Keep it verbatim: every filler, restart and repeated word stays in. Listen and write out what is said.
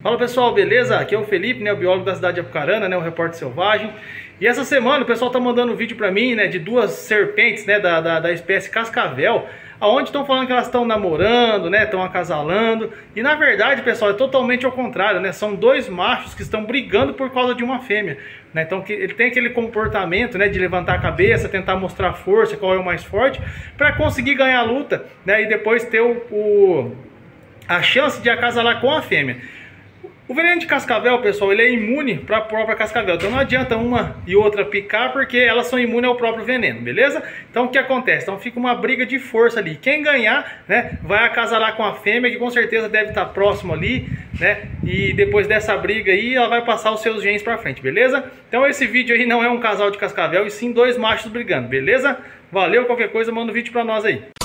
Fala pessoal, beleza? Aqui é o Felipe, né, o biólogo da cidade de Apucarana, né, o repórter selvagem. E essa semana o pessoal tá mandando um vídeo pra mim, né, de duas serpentes, né, da, da, da espécie cascavel, aonde estão falando que elas estão namorando, né, estão acasalando. E na verdade, pessoal, é totalmente ao contrário, né, são dois machos que estão brigando por causa de uma fêmea, né. Então que ele tem aquele comportamento, né, de levantar a cabeça, tentar mostrar força, qual é o mais forte, para conseguir ganhar a luta, né, e depois ter o, o, a chance de acasalar com a fêmea. O veneno de cascavel, pessoal, ele é imune para a própria cascavel. Então não adianta uma e outra picar, porque elas são imunes ao próprio veneno, beleza? Então o que acontece? Então fica uma briga de força ali. Quem ganhar, né, vai acasalar com a fêmea, que com certeza deve estar próximo ali, né? E depois dessa briga aí, ela vai passar os seus genes para frente, beleza? Então esse vídeo aí não é um casal de cascavel, e sim dois machos brigando, beleza? Valeu, qualquer coisa, manda um vídeo para nós aí.